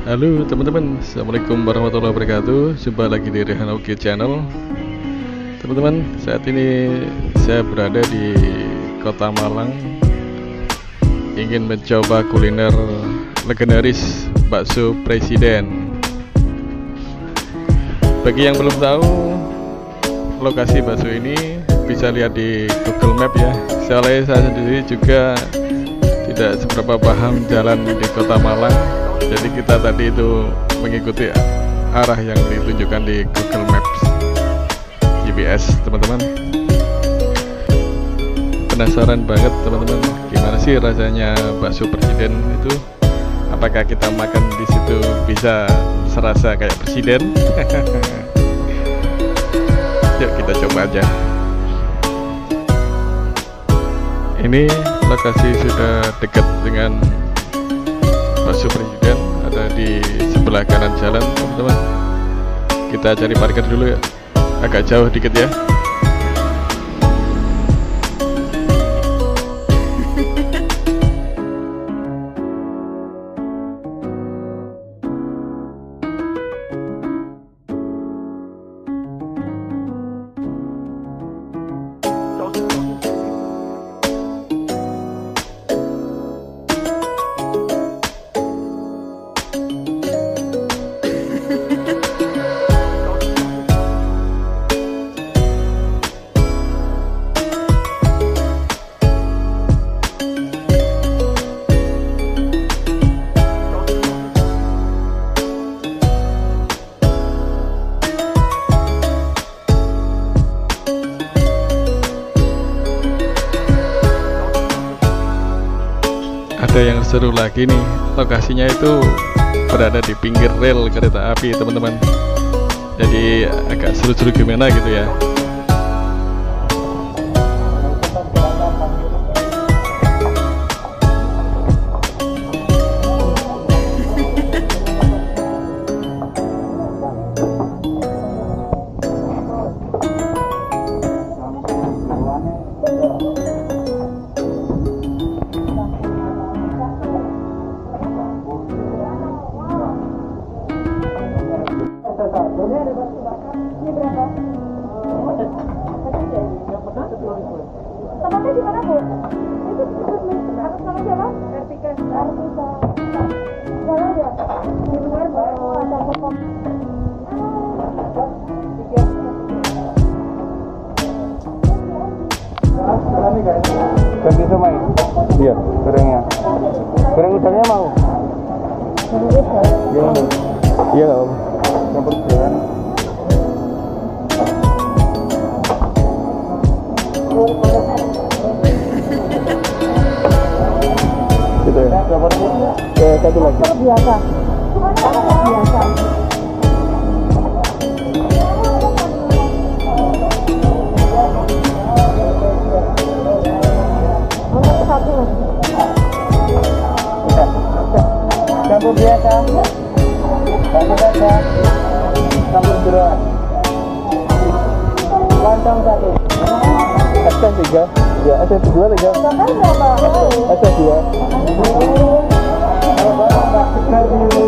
Halo teman-teman, assalamualaikum warahmatullahi wabarakatuh. Jumpa lagi di Rehan Oke Channel. Teman-teman, saat ini saya berada di Kota Malang, ingin mencoba kuliner legendaris bakso Presiden. Bagi yang belum tahu lokasi bakso ini, bisa lihat di Google Map ya. Soalnya saya sendiri juga tidak seberapa paham jalan di Kota Malang, jadi kita tadi itu mengikuti arah yang ditunjukkan di Google Maps GPS. Teman-teman, penasaran banget teman-teman, gimana sih rasanya bakso Presiden itu? Apakah kita makan di situ bisa serasa kayak presiden? Yuk kita coba aja. Ini lokasi sudah dekat dengan bakso Presiden, ada di sebelah kanan jalan teman-teman. Kita cari parkir dulu ya, agak jauh dikit ya. Ada yang seru lagi nih, lokasinya itu berada di pinggir rel kereta api teman-teman. Jadi agak seru-seru gimana gitu ya. Ini berapa? Tempatnya di mana, Bu? Itu atas nama siapa? Artika. Jalan ya? Di luar ada pokok. Ganti somai? Iya, gorengnya. Goreng udangnya mau? Iya, iya om. Campur jalan. Gitu ya. Satu lagi. Biasa. Biasa. Satu lagi. Campur biasa. Campur biasa. Campur jeroan. Lontong satu. SS 3. Ya, SS 2 3. SS 2.